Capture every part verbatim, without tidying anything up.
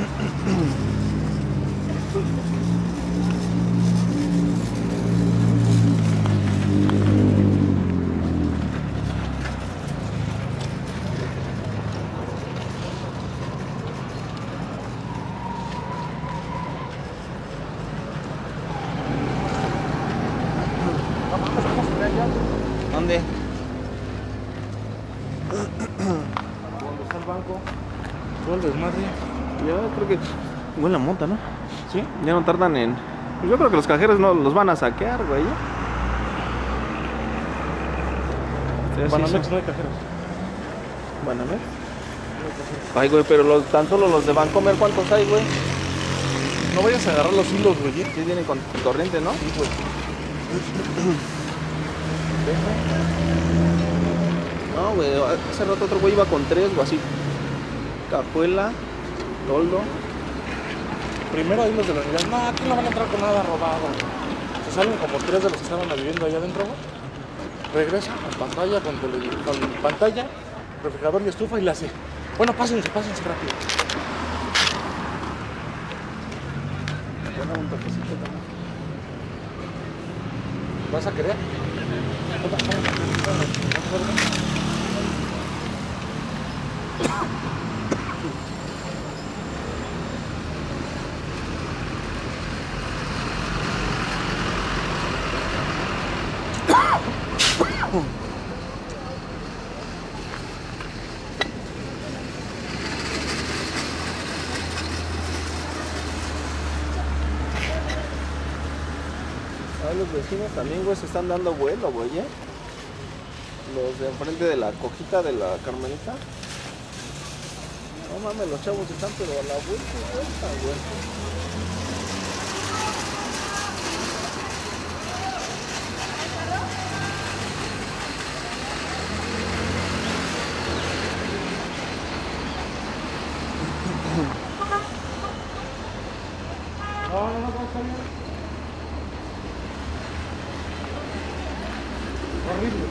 ¿Dónde? ¿Dónde está el banco? Todo el desmadre. Yo creo que huele a mota, ¿no? ¿Sí? Ya no tardan en... Pues yo creo que los cajeros no los van a saquear, güey. Sí, Banamex sí, no hay cajeros. ¿Banamex? Ay, güey, pero los, tan solo los de Bancomer, ¿cuántos hay, güey? No vayas a agarrar los hilos, güey. ¿eh? Sí vienen con corriente, ¿no? Sí, güey. No, güey, hace rato otro güey iba con tres, o así. Cajuela, toldo. Primero ahí los de la unidad. No, aquí no van a entrar con nada robado. Se salen como tres de los que estaban viviendo allá adentro, güey. Regresa a pantalla con, tele, con pantalla, refrigerador y estufa y la hace. Bueno, pásense, pásense rápido. Un toquecito también. ¿Vas a querer? Ah, los vecinos también, güey, se están dando vuelo, güey, ¿eh? Los de enfrente de la cojita de la Carmelita. No mames, los chavos están pero a la vuelta y vuelta, güey. No, no, no, está bien. Horrible.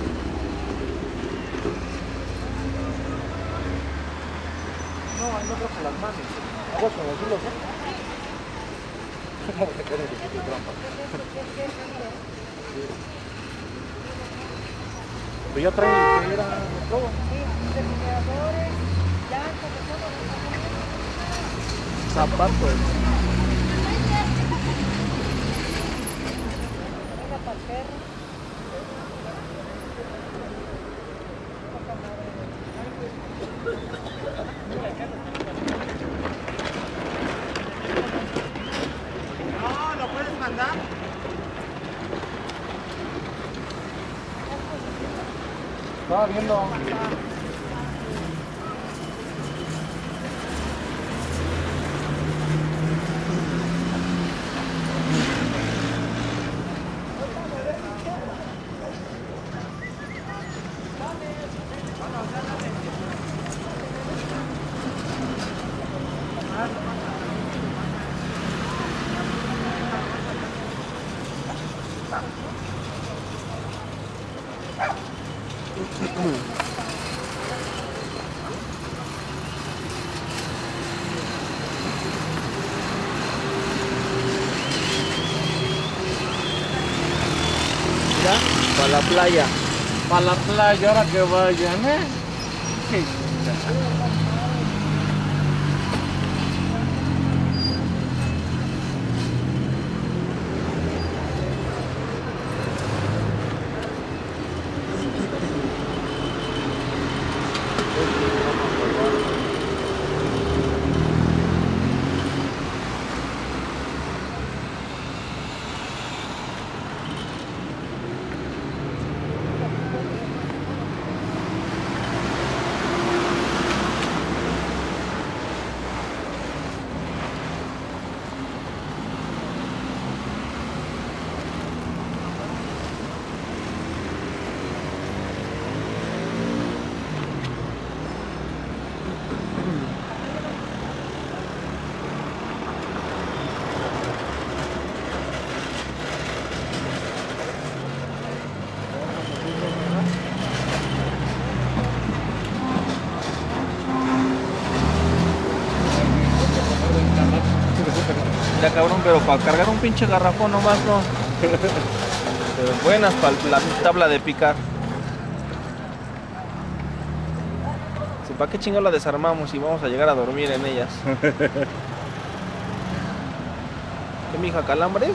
No, ahí no trajo las manos. Aguas con los hilos, ¿eh? No te quedes de trampa. Pero ya traen que era todo. Refrigeradores, llantas, de todo. Zapatos. Venga para el perro. No, ¿lo puedes mandar? Estaba viendo. Mira, para la playa. Para la playa, ahora que vayan, ¿eh? Ya cabrón, pero para cargar un pinche garrafón nomás no. Pero buenas para la tabla de picar. Si para qué chingo la desarmamos y vamos a llegar a dormir en ellas. ¿Qué, mija, calambres?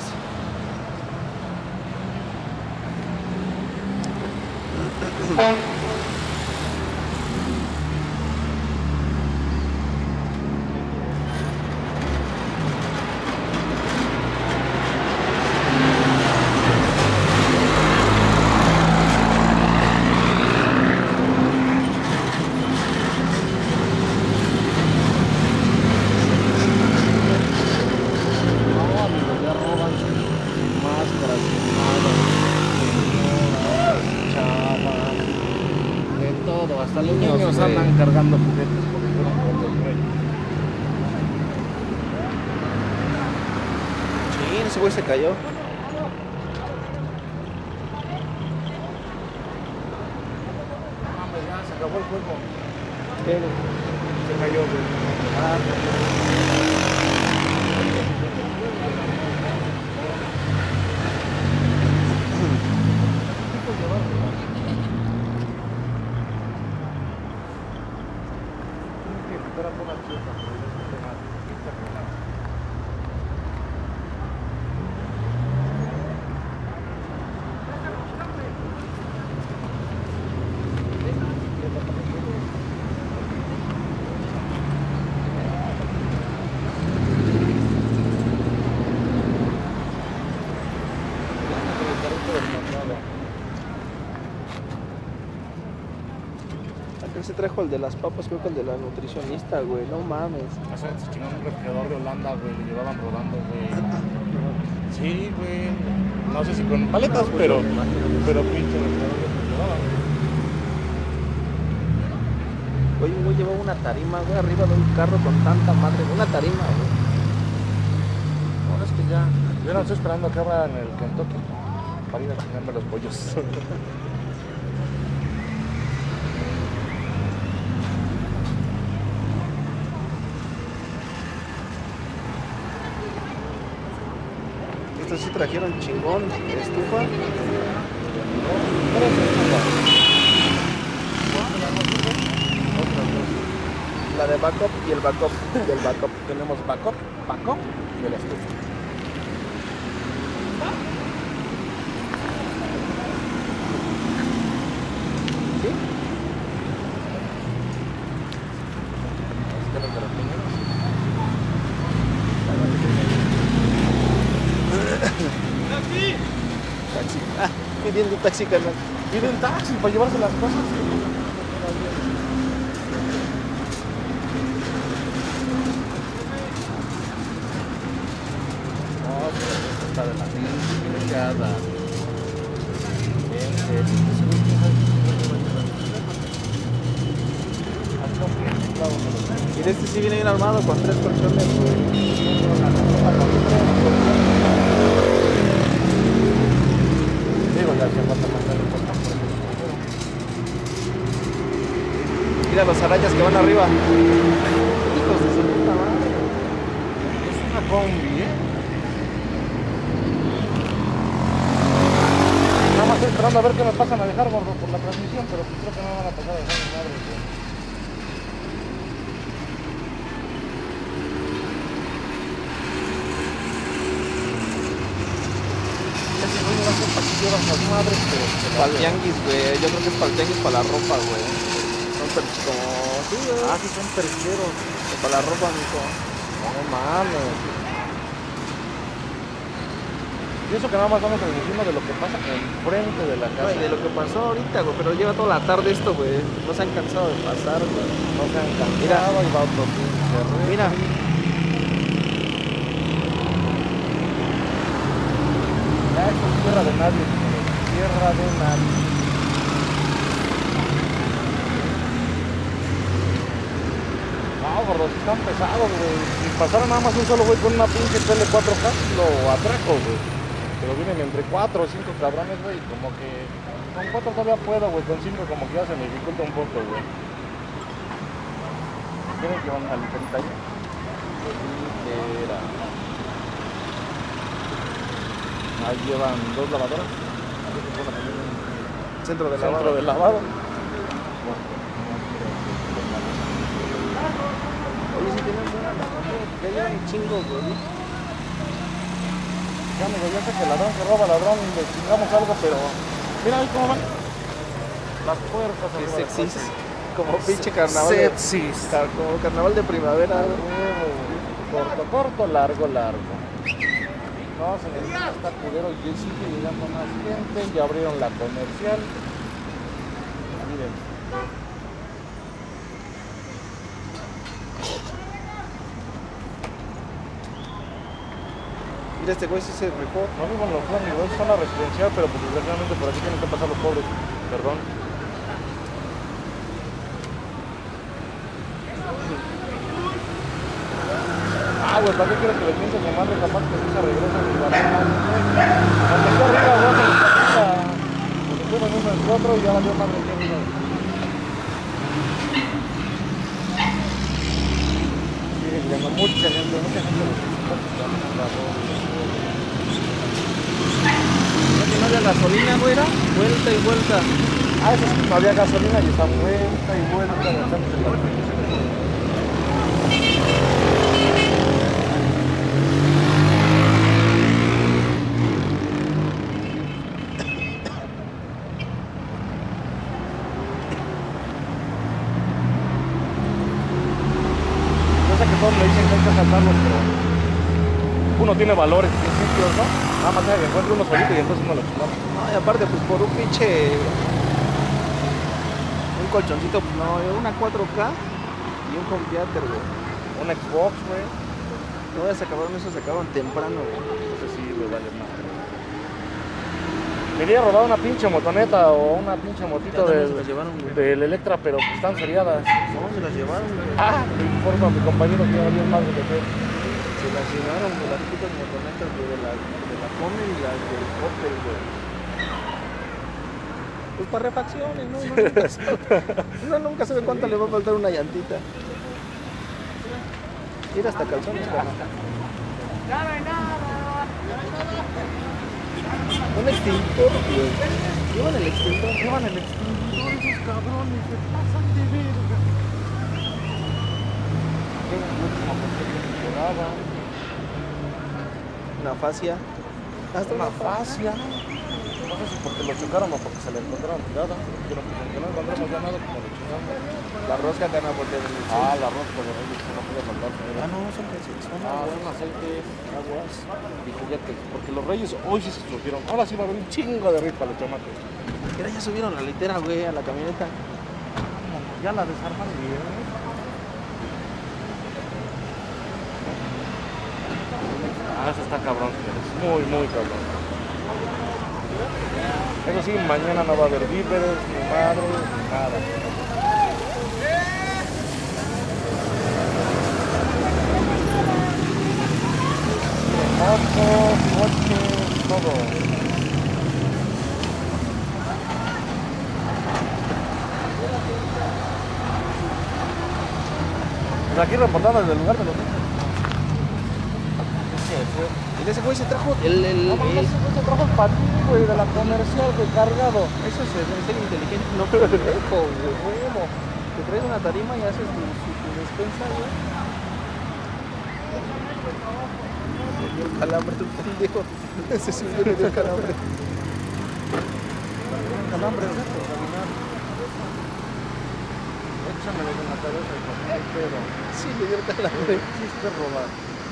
Hasta los niños, niños andan cargando juguetes porque fueron cuentos, güey. Sí, ese güey se cayó. Mames, ya se acabó el juego. ¿Qué? Se cayó, güey. Ah, Aquel se trajo el de las papas, creo que el de la nutricionista, güey, no mames. O sea, se chingó un refrigerador de Holanda, güey, lo llevaban rodando, güey. Sí, güey. No sé si con paletas, pero, pero pinche refrigerador que llevaban. Oye, un güey llevaba una tarima, güey, arriba de un carro con tanta madre, una tarima, güey. No, es que ya, yo no estoy esperando que abran el Kentucky para ir a chingarme los pollos. Estos sí trajeron chingón, estufa. La de backup y el backup y el backup. Tenemos backup, backup de la estufa. ¿Sí? Así que los de los niños. Taxi. Ah, pidiendo taxi, carnal. Piden taxi para llevarse las cosas. No, pero esto está de la chingada. Y de este sí viene bien armado con tres colchones, güey. Digo, ya se falta mandar el portón. Mira los arañas que van arriba. Hijos de su puta madre. Es una combi, ¿eh? Nada más estoy esperando a ver qué nos pasan a dejar, gordo, por la transmisión, pero creo que no me van a pasar a dejar ni madre, güey. Ese güey no hace para que llevas las madres, pero... Para el tianguis, güey. Yo creo que es para el tianguis, para la ropa, güey. Son per- como... Sí, güey. Ah, sí, son percheros. Para la ropa, mijo. No mames. Y eso que nada más vamos transmitiendo de lo que pasa enfrente de la casa. Güey, de lo que pasó ahorita, güey. Pero lleva toda la tarde esto, güey. No se han cansado de pasar, güey. No se han cansado y va otro pinche re- Mira. Ya esto es tierra de nadie, señores. Tierra de nadie. No, gordos, están pesados, güey. Si pasara nada más un solo güey con una pinche tele cuatro K, lo atraco, güey. Pero vienen entre cuatro o cinco cabrones, güey. Como que con cuatro todavía puedo, güey. Con cinco como que ya se me dificulta un poco, güey. ¿Quieren que van a la ligerita ahí? Ligera. Ahí llevan dos lavadoras. Centro de Centro lavado. de lavado. Oye, si tienen buena la comida, ya llevan un chingo, güey. Ya amigo, ya sé que ladrón que roba ladrón y le chingamos algo, pero mira ahí cómo van. Las puertas Qué arriba del sexys. coche. Como pinche carnaval. de- Sexys. car- Como carnaval de primavera, güey. Corto, corto, largo, largo. No, señorita, está culero y sigue llegando más gente. Ya abrieron la comercial. Miren. Mira, este güey sí se rifó. No vivo en los Flores, es zona residencial, pero pues desgraciadamente por aquí tienen que pasar los pobres. Perdón. Ah, güey, ¿para qué quieres que le piense mi madre? Capaz que sí se regresa mi barriga. Cuando esté arriba, voy a hacer esta pista. Cuando estuve en uno en el otro y ya valió madre aquí arriba. Sigue llegando mucha gente, mucha gente de los transportes. Ya que no había gasolina, güey, era vuelta y vuelta. Ah, eso sí, no había gasolina y está vuelta y vuelta. Yo sé que todos me dicen que hay que asaltarlos, pero uno tiene valores, principios, ¿no? Nada más deja que encuentre uno solito y entonces uno lo chingamos. No, y aparte, pues por un pinche. Un colchoncito, pues no, una cuatro K y un home theater, güey. Un Xbox, güey. No, ya se acabaron, esos se acaban temprano, güey. Entonces sí, güey, vale más. Me había robado una pinche motoneta o una pinche motito Ya también del, se las llevaron, güey. del Electra, pero pues están seriadas. No, se las llevaron, güey. Ah, me informa mi compañero que ya valió más de que Se las llevaron, güey, las putas motonetas, güey, de la, de la Come y las del Opel, güey. Pues para refacciones, ¿no? Uno nunca sabe, uno nunca sabe cuánto le va a faltar una llantita. Mira, hasta calzones, carnal. Un extintor, güey. Llevan el extintor. llevan el extintor esos cabrones, se pasan de verga. Llegan la última botella que quedaba. Una fascia. Hasta Una fascia. No sé si porque lo chocaron o porque se le encontraron tirada. Pero pues aunque no encontramos ya nada, como lo chingamos. La rosca, carnal, porque en el Ah, la rosca de reyes, que no puede mandar. Ah, no, son que son Ah, aguas. son aceites, aguas y juguetes. Porque los reyes hoy sí se subieron. Ahora sí va a haber un chingo de rifa los chamates. Mira, ya subieron la litera, güey, a la camioneta. Ya la desarman bien. Ah, eso está cabrón, señores. Muy, muy cabrón. Eso sí, mañana no va a haber víveres, ni madre, ni nada. Motos, coches, todo. Pues aquí reportando desde el lugar de los hechos. Mira, ese güey se trajo el. el, No el- mames, ese güey se trajo el patín, güey, de la comercial, güey, cargado. Eso es debe ser inteligente, no pendejo, güey. Bueno, te traes una tarima y haces tu, tu, tu despensa, güey. Le dio calambre, tu pendejo. Ese sí le dio calambre. Calambre, ¿no? Caminar. Échamelo en la cabeza, hijo. ¿Qué pedo? Sí, le dio calambre. Quisiste robar.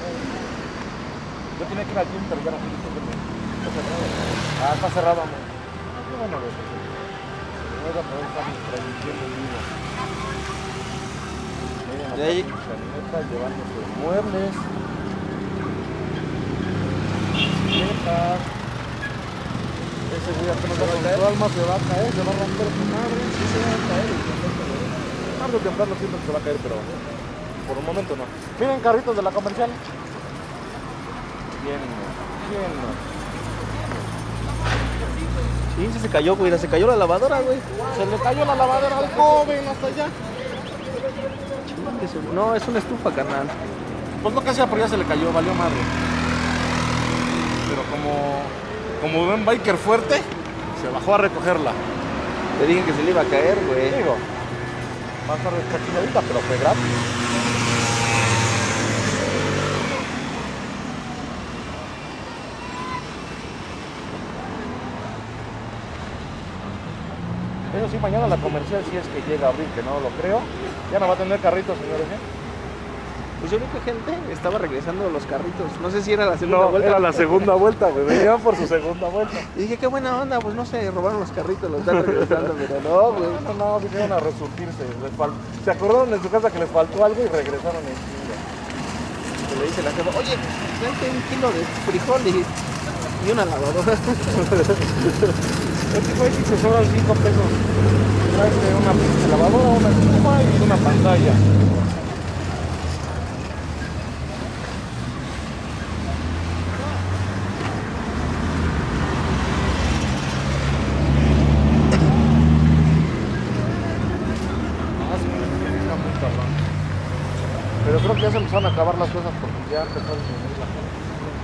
Yo tenía que ir al gym, pero ya no fui. Ah, está cerrado, amor. Qué bueno, güey. Voy a poder estar transmitiendo en vivo. Miren, De ahí. la camioneta llevando sus muebles. Bicicletas. Ese güey apenas va a caer. Su alma se va a caer, se va a romper su madre. Sí, se va a caer. Tarde o temprano siento que se va a caer, pero por un momento no. Miren, carritos de la comercial. Bien, bien. Sí, sí se cayó, güey. Se cayó la lavadora, güey. Se le cayó la lavadora al joven hasta allá. Chingue su- No, es una estufa, carnal. Pues lo que hacía, pero ya se le cayó, valió madre. Pero como como ven biker fuerte, se bajó a recogerla. Te dije que se le iba a caer, güey. Digo, va a estar descachinadita, pero fue gratis. Eso sí, mañana la comercial si es que llega a abrir, que no lo creo. Ya no va a tener carritos, señores, ¿eh? Pues yo vi que gente estaba regresando los carritos. No sé si era la segunda No, vuelta. era la segunda vuelta, güey. Venían por su segunda vuelta. Y dije, qué buena onda, pues no sé, robaron los carritos, los están regresando, pero no, güey. No, no, vinieron a resurtirse. Les fal- Se acordaron en su casa que les faltó algo y regresaron en chinga. Que le dice la jefa, oye, vente un kilo de frijoles y una lavadora. Este güey si se sobran cinco pesos. Trae una pinche lavadora, una estufa y una pantalla. Pero creo que ya se empezaron a acabar las cosas porque ya empezó a disminuir la gente.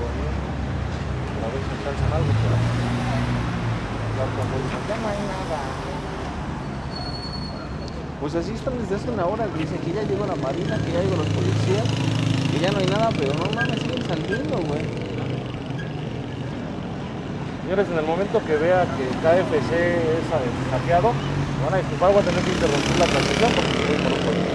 A ver si alcanzan algo, pero ya no hay nada. Pues así están desde hace una hora, dicen que ya llegó la marina, que ya llegó los policías, que ya no hay nada, pero no mames, siguen saliendo, güey. Señores, en el momento que vea que K F C es hackeado, van a disculpar, voy a tener que interrumpir la transmisión porque estoy por un policía.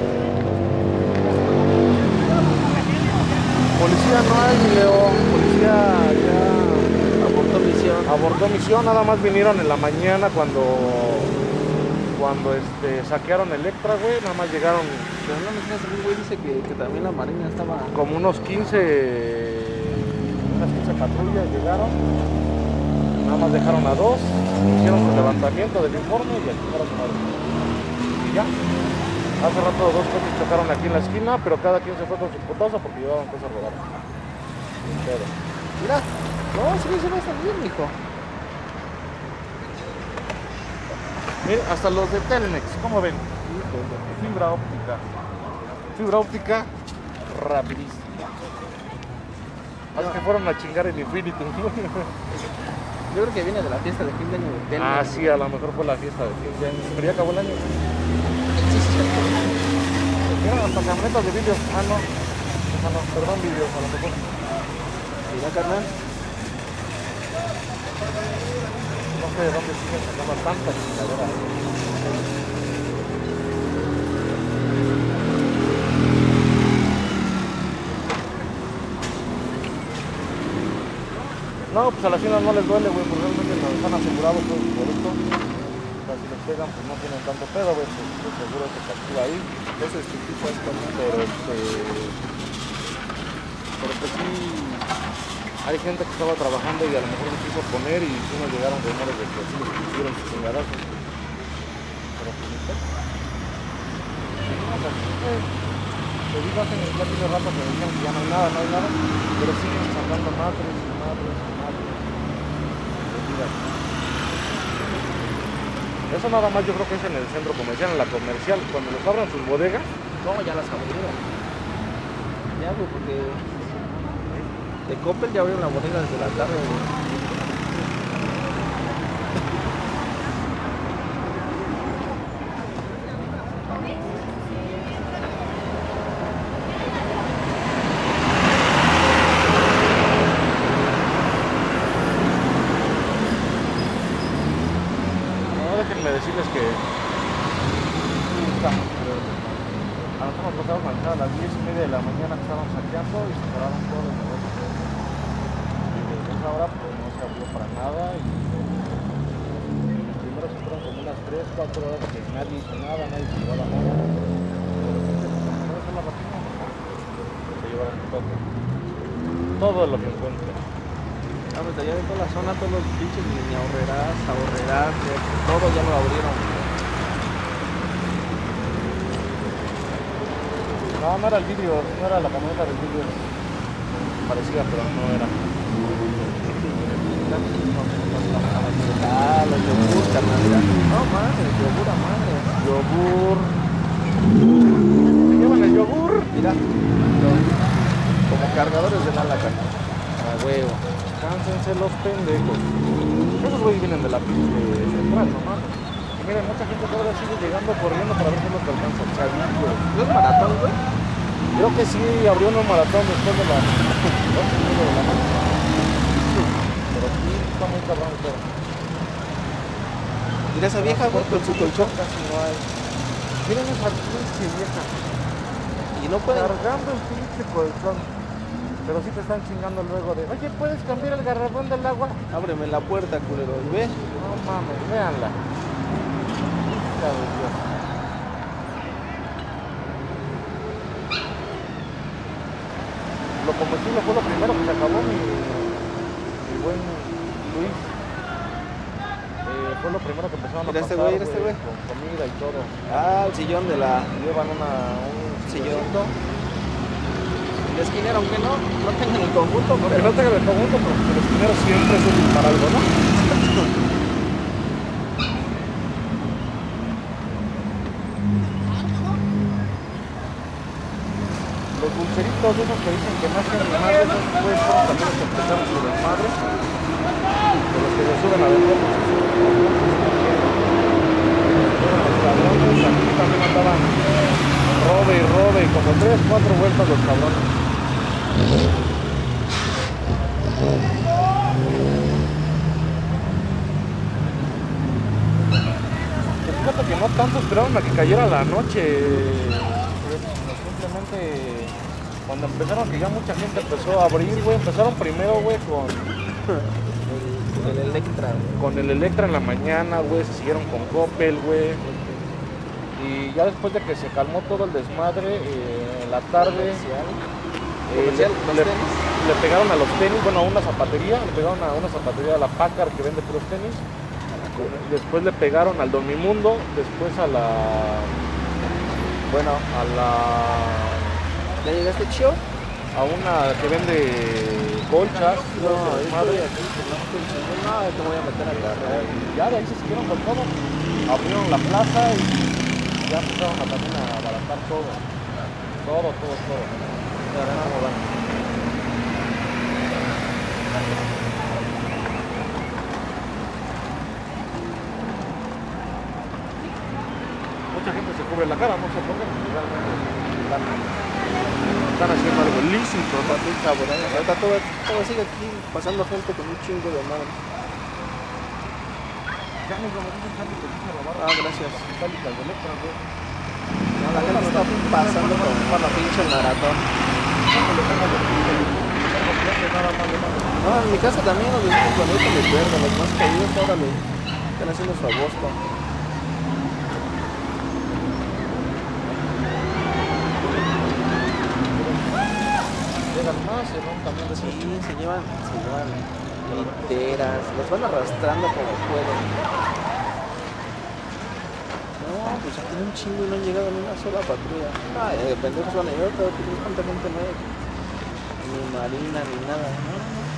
Policía no hay, Leo. Policía ya Abortó misión. abortó misión, nada más vinieron en la mañana cuando cuando este saquearon Electra, güey, nada más llegaron Pero no me digas, un güey dice que, que también la marina estaba... como unos quince unas quince patrullas llegaron, nada más dejaron a dos, hicieron su levantamiento del informe y aquí fueron a y ya. Hace rato dos coches chocaron aquí en la esquina, pero cada quien se fue con su putazo porque llevaban cosas robadas. Pero, Mira, no, sí, se va a salir, mijo. mire, hasta los de Telmex, ¿cómo ven? Fibra óptica. Fibra óptica rapidísima. Así que fueron a chingar el Infinity. Yo creo que viene de la fiesta de fin de año de Telmex. Ah, sí, a lo mejor fue la fiesta de fin de año. Pero ya acabó el año. Sí, sí, sí. Mira, hasta camionetas de vídeos. Ah, no. Ah, no, perdón, vídeos, a lo mejor. Mira, carnal. No sé de dónde siguen sacando tanta chingadera. No, pues a las tiendas no les duele, güey, porque realmente no están asegurados todos sus productos. O sea, si les pegan, pues no tienen tanto pedo, güey, pues el seguro se captura ahí. Eso es que tipo es con... Pero este. Pero pues sí. Hay gente que estaba trabajando y a lo mejor se quiso poner y sí nos llegaron rumores de que sí les pusieron sus chingadazos. Pero pues no sé. No, pues, eh, te digo, hace ya tiene rato que decían que ya no hay nada, no hay nada, pero siguen sacando madres y madres y madres. Mira. Eso nada más yo creo que es en el centro comercial, en la comercial, cuando les abran sus bodegas. No, ya las abrieron. Ya, güey, porque... De Coppel ya abrieron la bodega desde la tarde, güey. Déjenme decirles que estamos, pero a nosotros nos tocaba manejar a las diez y media de la mañana que estaban saqueando y se cerraron todos los negocios. Y desde esa hora pues no se abrió para nada y primero se fueron como unas tres, cuatro horas que nadie hizo nada, nadie se llevaba nada. De repente pues empezó a hacer la ratita, se llevaron todo, todo lo que encuentran. Ah, pues allá de toda la zona, todos los pinches mini ahorreras, ahorreras, güey, todo ya lo abrieron. No, no era el vidrio, no era la camioneta del vidrio. Parecía, pero no era. Ah, los yogur, carnal, mira. No, madre, yogur a madre. Yogur. ¿Se llevan el yogur? Mira, los- como cargadores de nada, carnal. A huevo. Cánsense los pendejos. Esos güeyes vienen de la pista central, nomás. Y miren, mucha gente todavía sigue llegando corriendo para ver qué es lo que alcanza. Chavillos. ¿No es maratón, güey? Creo que sí abrió un maratón después de las dos y media de la noche. Pero sí, está muy cabrón el pedo. Mira esa vieja, güey, con su colchón. Casi no hay. Miren esa pinche vieja. Y no pueden. Cargando el pinche colchón. Pero sí te están chingando luego de, oye, ¿puedes cambiar el garrafón del agua? Ábreme la puerta, culero. ¿Y ve? No mames, véanla. Hija de Dios. Lo comestible fue lo primero que se acabó mi, mi buen Luis. Eh, fue lo primero que empezaron Mira a este pasar, güey, mira este güey. con comida y todo. Ah, el sillón de la. Llevan una, un Sillón. El esquinero, aunque no, no tengan el conjunto, Aunque pero no tenga el conjunto, pero el esquinero siempre es útil para algo, ¿no? Los dulceritos esos que dicen que no hacen ni madre, esos pues fueron también los que empezaron su desmadre. De los que se suben a vender, pues se suben. Fueron los cabrones, aquí también andaban robe y robe, y como tres, cuatro vueltas los cabrones. Pues fíjate que no tanto esperaron a que cayera la noche. Simplemente cuando empezaron, que ya mucha gente empezó a abrir, güey, empezaron primero, güey, con el, el Electra. con el Electra en la mañana, güey, se siguieron con Coppel, güey. Y ya después de que se calmó todo el desmadre, eh, en la tarde eh, Comercial, le, los le- tenis. le pegaron a los tenis, bueno, a una zapatería, le pegaron a una zapatería, a la Packard, que vende puros tenis. Después le pegaron al Dormimundo, después a la, bueno, a la, ¿Ya llegaste, Chio? a una que vende colchas. No, todo ese estoy desmadre. aquí, que no estoy chingón. No, te voy a meter a cargar. Y ya de ahí se siguieron con todo. Abrieron la plaza y ya empezaron a también a abaratar todo. Todo, todo, todo. Ya verán cómo van. Mucha gente se cubre la cara, no sé por qué. Realmente están, están haciendo algo ilícito, ¿no? Está muy cabrón. Ahorita todo, todo sigue aquí pasando gente con un chingo de madre. Ya me lo dicen Charlie que dice robar. Ah, gracias. Metálicas de Electra, güey. No, la gente está pasando con la pinche maratón. No, en mi casa también los vecinos bonitos les verga, los más caídos, órale. Están haciendo su agosto. Llegan más, se van también de Sí, esos. se llevan, se llevan literas, los van arrastrando como pueden. No, pues aquí hay un chingo y no han llegado ni una sola patrulla. Ay, de pendejos van a llegar, pero pues cuánta gente no hay. Ni marina, ni nada, ¿no?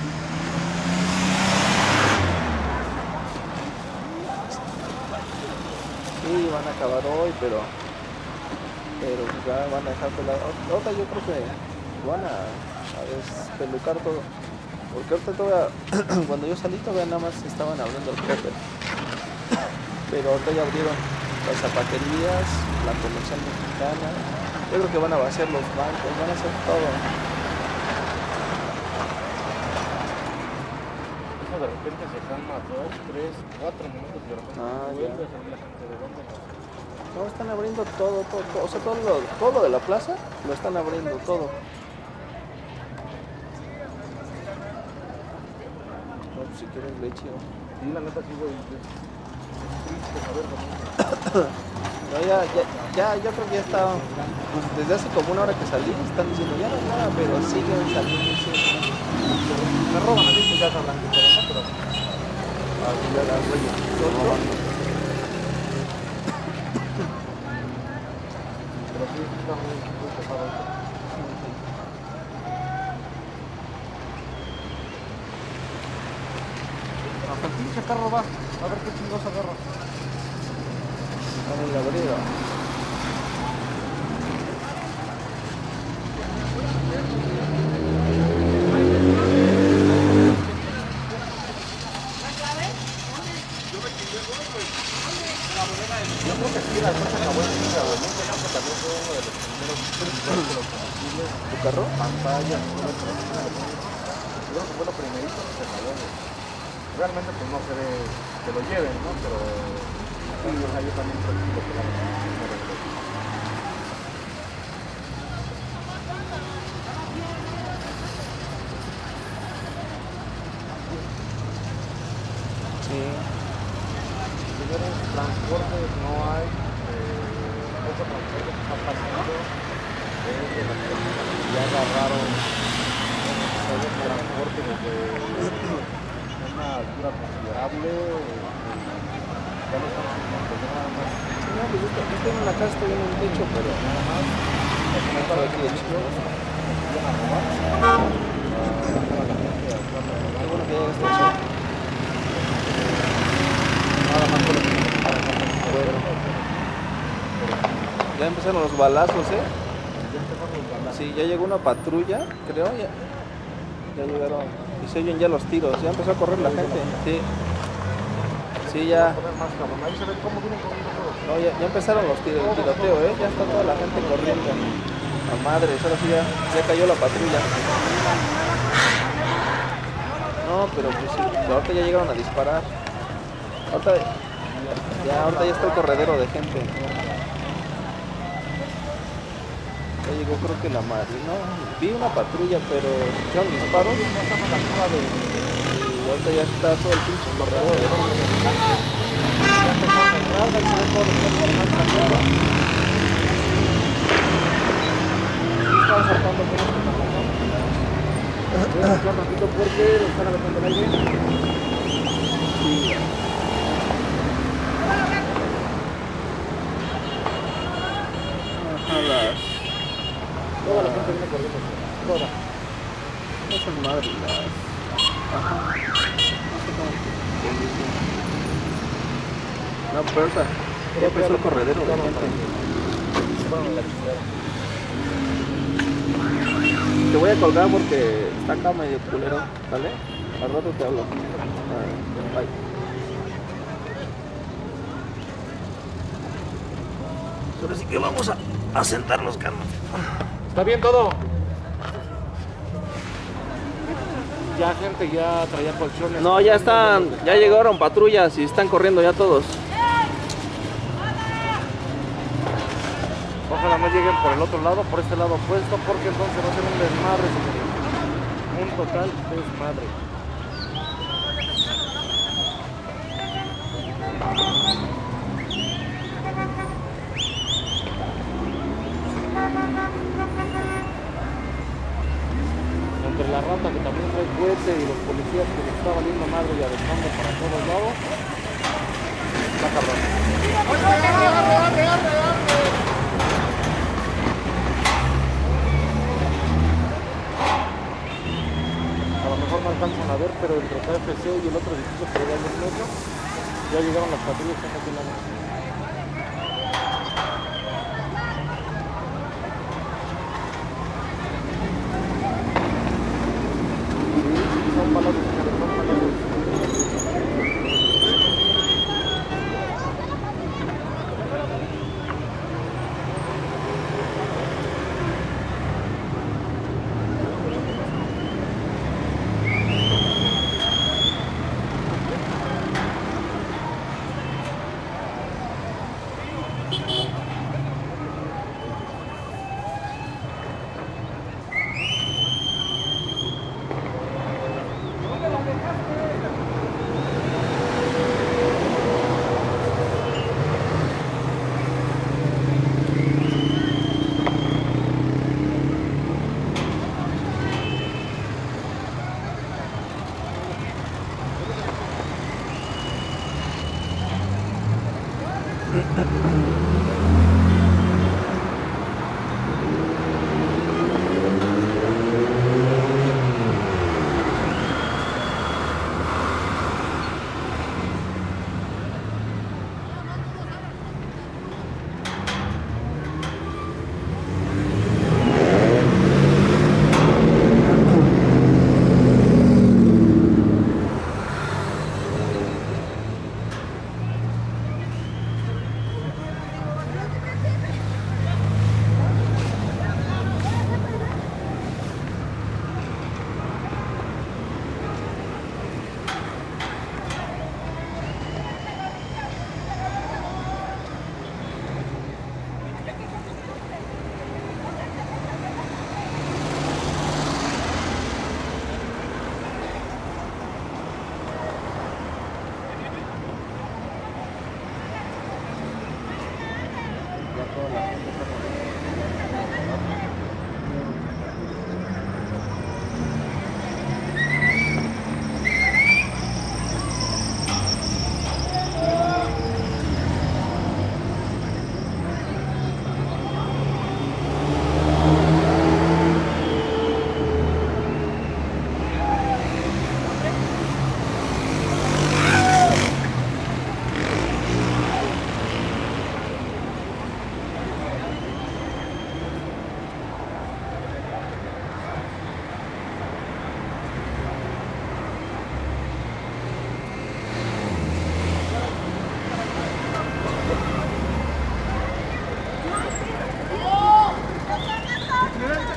Sí, van a acabar hoy, pero pero pues ya van a dejar pelado. Ahorita yo creo que van a, a despelucar todo. Porque ahorita todavía, cuando yo salí todavía nada más estaban abriendo el Coppel. Pero ahorita ya abrieron las zapaterías, la comercial mexicana. Yo creo que van a vaciar los bancos, van a hacer todo. Eso de repente se calma dos, tres, cuatro minutos y de repente Ah, vuelve ya. a salir la gente de dónde. No, están abriendo todo, todo, todo. O sea, todo lo, todo lo de la plaza lo están abriendo, todo. No, pues si quieres leche. ¿No? Sí, la neta sí, güey. Es triste saber cómo. No, ya, ya, ya, yo creo que ya está, pues desde hace como una hora que salí, están diciendo ya no hay nada, pero siguen saliendo. Sí. Me roban a mí, pues ya sabrán que todo, ¿no? Pero. Así ya las reyes. Robando. Pero sí, está muy, muy pesado esto. Hasta el pinche carro va. A ver qué chingados agarra. Vamos a abrir. ¿Tu carro? Pantallas, todo eso. Yo creo que fue lo primerito que se cayó. Realmente pues no se ve que lo lleven, ¿no? Pero sí, o sea, yo también creo que lo pegaron. Sí. Señores, transportes no hay. Eh, otro transporte que está pasando es de la que ya agarraron el transporte desde una altura considerable. Eh, ya no están haciendo nada más. Sí, no, pues yo estoy yo estoy en la casa, estoy en un techo, pero nada más. Para aquí de chico. Van a robar. A bajar a la gente a actuar a Qué robar. bueno que ya está hecho. Nada más por lo que para Bueno. Ya empezaron los balazos, ¿eh? ya empezaron los balazos. Sí, ya llegó una patrulla, creo, ya, ya llegaron, y se oyen ya los tiros, ya empezó a correr la gente, sí, sí, ya, Poner más cabrón. Ahí se ve cómo vienen corriendo todos. no, ya, ya empezaron los tiros, el tiroteo, ¿eh? Ya está toda la gente corriendo, a madres, ahora sí ya, ya cayó la patrulla. No, pero pues sí, ahorita ya llegaron a disparar, ahorita, ya, ahorita ya está el corredero de gente. Ya llegó creo que la marina, vi una patrulla pero escucharon disparos y ahorita ya está todo el pinche corredor. Ya empezaron a entrar, ahí se ve todo lo que están sacando. Están saltando por esto. Voy a escuchar un ratito porque lo están aventando el aire. Sí. Ojalá. Toda la gente viene corriendo. Toda. No son madres las... Ajá. No sé cómo... No, pero esa... Ya empezó el corredero de gente. Te voy a colgar porque está acá medio culero, ¿vale? Al rato te hablo. Ah, bye. Ahora sí que vamos a, a sentarnos, Carlos. ¿Está bien todo? Ya gente ya traía colchones. No, ya están, ya llegaron patrullas y están corriendo ya todos. Ojalá no lleguen por el otro lado, por este lado opuesto, porque entonces va a ser un desmadre, señores. Un total desmadre. Entre la rata que también trae cohete y los policías que les está valiendo madre y aventando para todos lados, está cabrón. A lo mejor no alcanzan a ver, pero entre K F C y el otro edificio que hay en medio, ya llegaron las patrullas que están aquí en la mesa. Son balazos, señores, son balazos.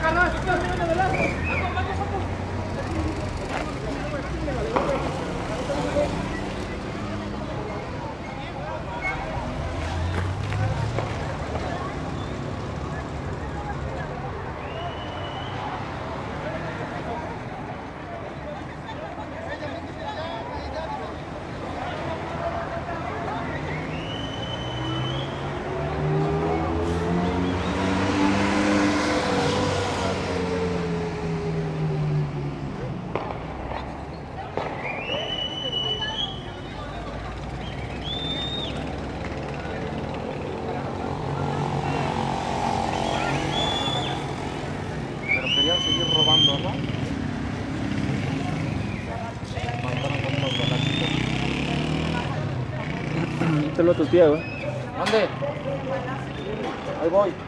Querían seguir robando, ¿no? Mandaron con unos galácticos. Te lo tu tía, güey. ¿Dónde? Ahí voy.